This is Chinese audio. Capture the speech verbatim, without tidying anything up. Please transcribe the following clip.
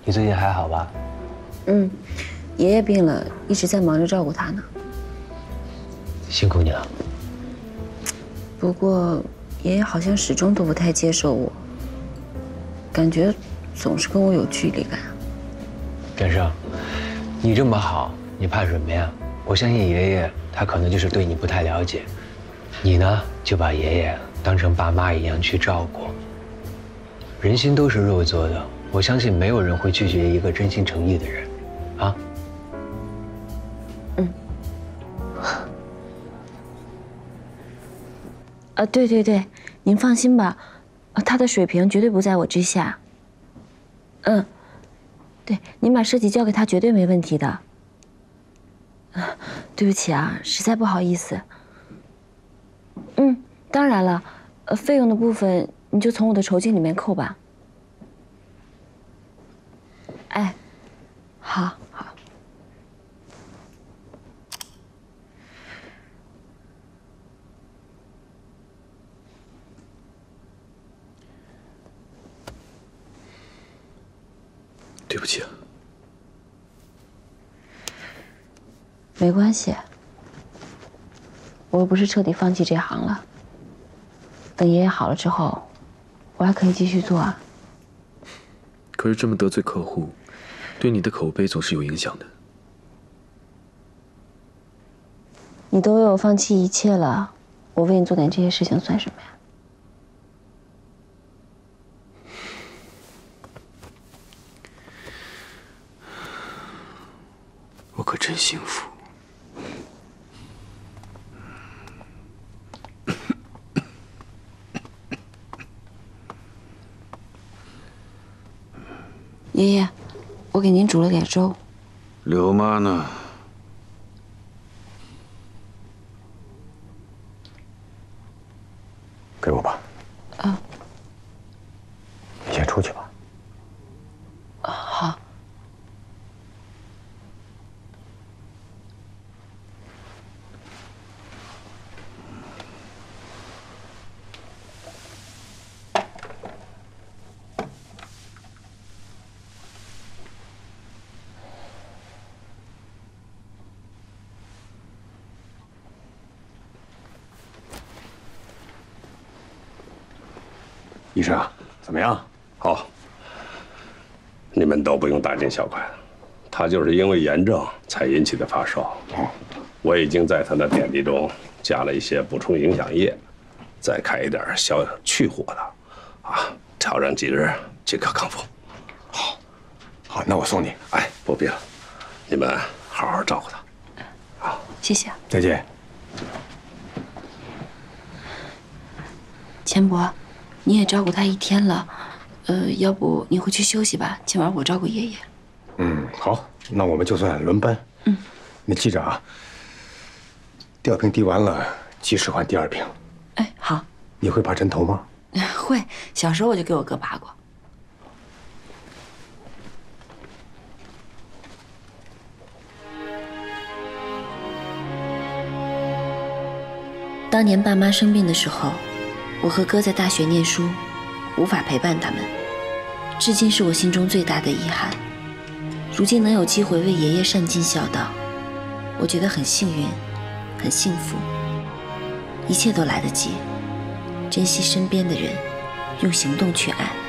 你最近还好吧？ 嗯，爷爷病了，一直在忙着照顾他呢。 辛苦你了。 不过，爷爷好像始终都不太接受我，感觉总是跟我有距离感。 振生，你这么好，你怕什么呀？我相信爷爷，他可能就是对你不太了解。你呢，就把爷爷当成爸妈一样去照顾。人心都是肉做的，我相信没有人会拒绝一个真心诚意的人，啊？ 嗯。啊，对对对，您放心吧，他的水平绝对不在我之下。嗯，对，您把设计交给他，绝对没问题的。啊，对不起啊，实在不好意思。嗯，当然了，呃，费用的部分你就从我的酬金里面扣吧。哎，好好。 对不起啊。 没关系，我又不是彻底放弃这行了。等爷爷好了之后，我还可以继续做啊。 可是这么得罪客户，对你的口碑总是有影响的。 你都为我放弃一切了，我为你做点这些事情算什么呀？ 我可真幸福。 爷爷，我给您煮了点粥。 刘妈呢？ 给我吧。 啊。 你先出去吧。 啊，好。 医生，怎么样？ 好，你们都不用大惊小怪，他就是因为炎症才引起的发烧。我已经在他的点滴中加了一些补充营养液，再开一点消去火的，啊，调整几日即可康复。 好，好，那我送你。 哎，不必了，你们好好照顾他。好， 谢谢。 再见。 钱伯。你也照顾他一天了，呃，要不你回去休息吧，今晚我照顾爷爷。 嗯，好，那我们就算轮班。 嗯， 你记着啊，第二瓶滴完了，及时换第二瓶。 哎，好。 你会拔针头吗？ 会，小时候我就给我哥拔过。当年爸妈生病的时候。我和哥在大学念书，无法陪伴他们，至今是我心中最大的遗憾。如今能有机会为爷爷善尽孝道，我觉得很幸运，很幸福。一切都来得及，珍惜身边的人，用行动去爱。